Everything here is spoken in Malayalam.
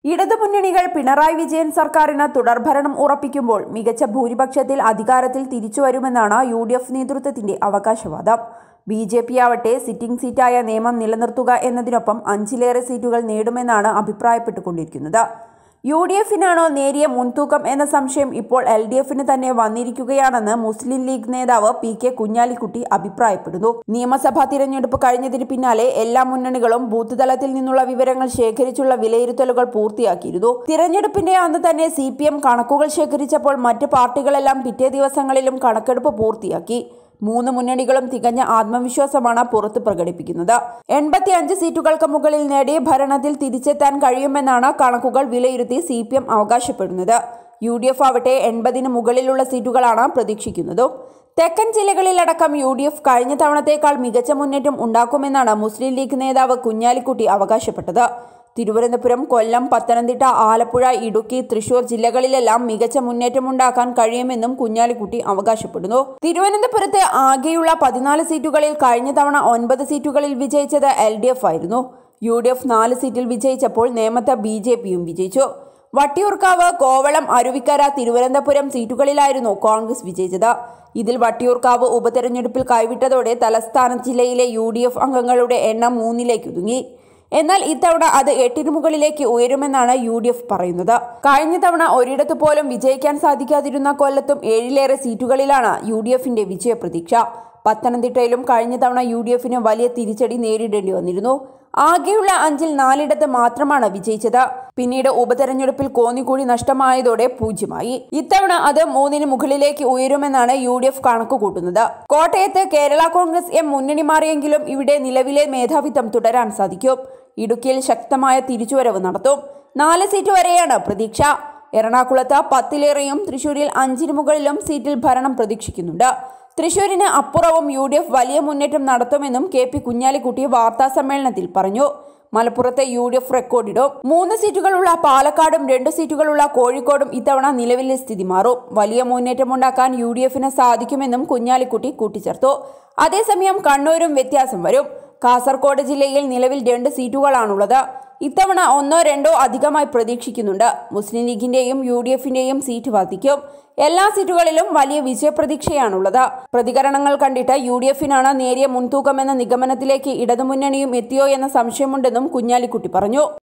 ഇടതുമുന്നണികൾ പിണറായി വിജയൻ സർക്കാരിന് തുടർഭരണം ഉറപ്പിക്കുമ്പോൾ മികച്ച ഭൂരിപക്ഷത്തിൽ അധികാരത്തിൽ തിരിച്ചുവരുമെന്നാണ് യു.ഡി.എഫ് നേതൃത്വത്തിന്റെ അവകാശവാദം. ബി.ജെ.പി ആവട്ടെ സിറ്റിംഗ് സീറ്റായ നിയമം നിലനിർത്തുക എന്നതിനൊപ്പം 5-ലേറെ സീറ്റുകൾ നേടുമെന്നാണ് അഭിപ്രായപ്പെട്ടുകൊണ്ടിരിക്കുന്നത്. യു.ഡി.എഫിനാണോ നേരിയ മുൻതൂക്കം എന്ന സംശയം ഇപ്പോൾ എൽ.ഡി.എഫിന് തന്നെ വന്നിരിക്കുകയാണെന്ന് മുസ്ലിം ലീഗ് നേതാവ് പി.കെ. കുഞ്ഞാലിക്കുട്ടി അഭിപ്രായപ്പെടുന്നു. നിയമസഭാ തിരഞ്ഞെടുപ്പ് കഴിഞ്ഞതിന് പിന്നാലെ എല്ലാ മുന്നണികളും ബൂത്ത് തലത്തിൽ നിന്നുള്ള വിവരങ്ങൾ ശേഖരിച്ചുള്ള വിലയിരുത്തലുകൾ പൂർത്തിയാക്കിയിരുന്നു. തിരഞ്ഞെടുപ്പിന്റെ അന്ന് തന്നെ CPM കണക്കുകൾ ശേഖരിച്ചപ്പോൾ മറ്റ് പാർട്ടികളെല്ലാം പിറ്റേ ദിവസങ്ങളിലും കണക്കെടുപ്പ് പൂർത്തിയാക്കി. 3 മുന്നണികളും തികഞ്ഞ ആത്മവിശ്വാസമാണ് പുറത്ത് പ്രകടിപ്പിക്കുന്നത്. 85 സീറ്റുകൾക്ക് മുകളിൽ നേടി ഭരണത്തിൽ തിരിച്ചെത്താൻ കഴിയുമെന്നാണ് കണക്കുകൾ വിലയിരുത്തി CPM അവകാശപ്പെടുന്നത്. യു.ഡി.എഫ് ആവട്ടെ 80-ന് മുകളിലുള്ള സീറ്റുകളാണ് പ്രതീക്ഷിക്കുന്നത്. തെക്കൻ ജില്ലകളിലടക്കം യു.ഡി.എഫ് കഴിഞ്ഞ തവണത്തേക്കാൾ മികച്ച മുന്നേറ്റം ഉണ്ടാക്കുമെന്നാണ് മുസ്ലിം ലീഗ് നേതാവ് കുഞ്ഞാലിക്കുട്ടി അവകാശപ്പെട്ടത്. തിരുവനന്തപുരം, കൊല്ലം, പത്തനംതിട്ട, ആലപ്പുഴ, ഇടുക്കി, തൃശൂർ ജില്ലകളിലെല്ലാം മികച്ച മുന്നേറ്റമുണ്ടാക്കാൻ കഴിയുമെന്നും കുഞ്ഞാലിക്കുട്ടി അവകാശപ്പെടുന്നു. തിരുവനന്തപുരത്ത് ആകെയുള്ള 14 സീറ്റുകളിൽ കഴിഞ്ഞ തവണ 9 സീറ്റുകളിൽ വിജയിച്ചത് LDF ആയിരുന്നു. യു.ഡി.എഫ് 4 സീറ്റിൽ വിജയിച്ചപ്പോൾ നേമത്ത് BJPയും വിജയിച്ചു. വട്ടിയൂർക്കാവ്, കോവളം, അരുവിക്കര, തിരുവനന്തപുരം സീറ്റുകളിലായിരുന്നു കോൺഗ്രസ് വിജയിച്ചത്. ഇതിൽ വട്ടിയൂർക്കാവ് ഉപതെരഞ്ഞെടുപ്പിൽ കൈവിട്ടതോടെ തലസ്ഥാന ജില്ലയിലെ യു.ഡി.എഫ് അംഗങ്ങളുടെ എണ്ണം 3-ലേക്ക് ഒതുങ്ങി. എന്നാൽ ഇത്തവണ അത് 8-ന് മുകളിലേക്ക് ഉയരുമെന്നാണ് യു.ഡി.എഫ് പറയുന്നത്. കഴിഞ്ഞ തവണ ഒരിടത്തു പോലും വിജയിക്കാൻ സാധിക്കാതിരുന്ന കൊല്ലത്തും 7-ലേറെ സീറ്റുകളിലാണ് യു.ഡി.എഫിന്റെ വിജയപ്രതീക്ഷ. പത്തനംതിട്ടയിലും കഴിഞ്ഞ തവണ യു.ഡി.എഫിന് വലിയ തിരിച്ചടി നേരിടേണ്ടി വന്നിരുന്നു. ആകെയുള്ള 5-ൽ 4 മാത്രമാണ് വിജയിച്ചത്. പിന്നീട് ഉപതെരഞ്ഞെടുപ്പിൽ കോന്നിക്കൂടി നഷ്ടമായതോടെ 0-മായി. ഇത്തവണ അത് 3-ന് മുകളിലേക്ക് ഉയരുമെന്നാണ് യു.ഡി.എഫ് കണക്ക് കൂട്ടുന്നത്. കോട്ടയത്ത് കേരള കോൺഗ്രസ് എം മുന്നണി മാറിയെങ്കിലും ഇവിടെ നിലവിലെ മേധാവിത്വം തുടരാൻ സാധിക്കും. ഇടുക്കിയിൽ ശക്തമായ തിരിച്ചുവരവ് നടത്തും. 4 സീറ്റ് വരെയാണ് പ്രതീക്ഷ. എറണാകുളത്ത് 10-ലേറെയും തൃശൂരിൽ 5-ന് മുകളിലും സീറ്റിൽ ഭരണം പ്രതീക്ഷിക്കുന്നുണ്ട്. തൃശൂരിന് അപ്പുറവും യു.ഡി.എഫ് വലിയ മുന്നേറ്റം നടത്തുമെന്നും KP കുഞ്ഞാലിക്കുട്ടി വാർത്താ സമ്മേളനത്തിൽ പറഞ്ഞു. മലപ്പുറത്തെ യു.ഡി.എഫ് റെക്കോർഡിടും. 3 സീറ്റുകളുള്ള പാലക്കാടും 2 സീറ്റുകളുള്ള കോഴിക്കോടും ഇത്തവണ നിലവിലെ സ്ഥിതി മാറും. വലിയ മുന്നേറ്റമുണ്ടാക്കാൻ യു.ഡി.എഫിന് സാധിക്കുമെന്നും കുഞ്ഞാലിക്കുട്ടി കൂട്ടിച്ചേർത്തു. അതേസമയം കണ്ണൂരും വ്യത്യാസം വരും. കാസർഗോഡ് ജില്ലയിൽ നിലവിൽ 2 സീറ്റുകളാണുള്ളത്. ഇത്തവണ 1-2 അധികമായി പ്രതീക്ഷിക്കുന്നുണ്ട്. മുസ്ലിം ലീഗിന്റെയും യു.ഡി.എഫിന്റെയും സീറ്റ് വർദ്ധിക്കും. എല്ലാ സീറ്റുകളിലും വലിയ വിജയപ്രതീക്ഷയാണുള്ളത്. പ്രതികരണങ്ങൾ കണ്ടിട്ട് യു.ഡി.എഫിനാണ് നേരിയ മുൻതൂക്കമെന്ന നിഗമനത്തിലേക്ക് ഇടതുമുന്നണിയും എത്തിയോ എന്ന സംശയമുണ്ടെന്നും കുഞ്ഞാലിക്കുട്ടി പറഞ്ഞു.